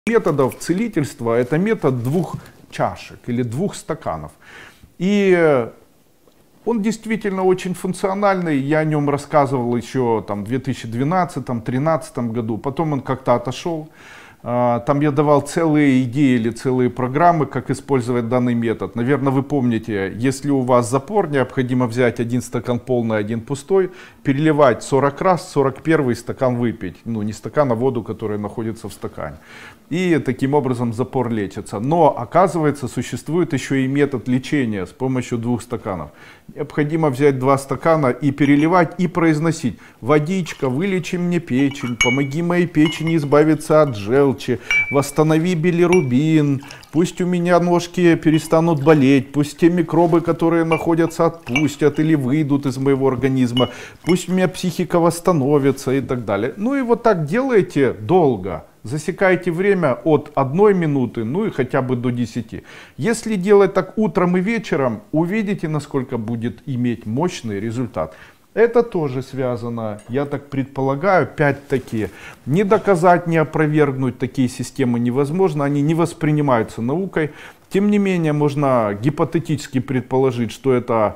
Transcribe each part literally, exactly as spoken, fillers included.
методов целительства — это метод двух чашек или двух стаканов. И он действительно очень функциональный. Я о нем рассказывал еще там, в две тысячи двенадцатом — две тысячи тринадцатом году. Потом он как-то отошел. Там я давал целые идеи или целые программы, как использовать данный метод. Наверное, вы помните, если у вас запор, необходимо взять один стакан полный, один пустой, переливать сорок раз, сорок первый стакан выпить. Ну, не стакан, а воду, которая находится в стакане. И таким образом запор лечится. Но, оказывается, существует еще и метод лечения с помощью двух стаканов. Необходимо взять два стакана и переливать, и произносить: водичка, вылечи мне печень, помоги моей печени избавиться от желчи, восстанови билирубин, пусть у меня ножки перестанут болеть, пусть те микробы, которые находятся, отпустят или выйдут из моего организма, пусть у меня психика восстановится и так далее. Ну и вот так делайте долго. Засекайте время от одной минуты, ну и хотя бы до десяти. Если делать так утром и вечером, увидите, насколько будет иметь мощный результат. Это тоже связано, я так предполагаю, опять-таки, не доказать, не опровергнуть такие системы невозможно, они не воспринимаются наукой. Тем не менее, можно гипотетически предположить, что это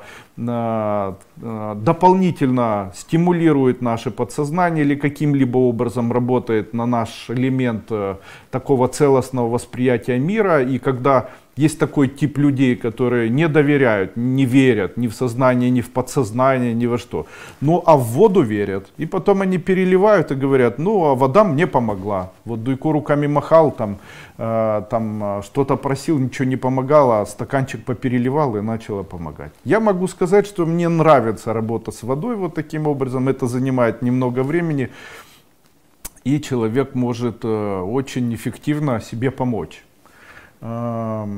э, э, дополнительно стимулирует наше подсознание или каким-либо образом работает на наш элемент э, такого целостного восприятия мира. И когда есть такой тип людей, которые не доверяют, не верят ни в сознание, ни в подсознание, ни во что. Ну а в воду верят. И потом они переливают и говорят: ну а вода мне помогла. Вот Дуйко руками махал, там, э, там что-то просил, ничего не помогало, а стаканчик попереливал и начало помогать. Я могу сказать, что мне нравится работа с водой вот таким образом. Это занимает немного времени. И человек может э, очень эффективно себе помочь.